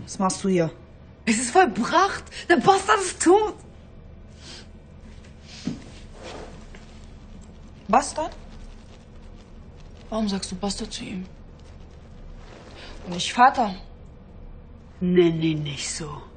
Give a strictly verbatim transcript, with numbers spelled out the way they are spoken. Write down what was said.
Was machst du hier? Es ist vollbracht. Der Bastard ist tot. Bastard? Warum sagst du Bastard zu ihm? Und nicht Vater? Nenn ihn nicht so.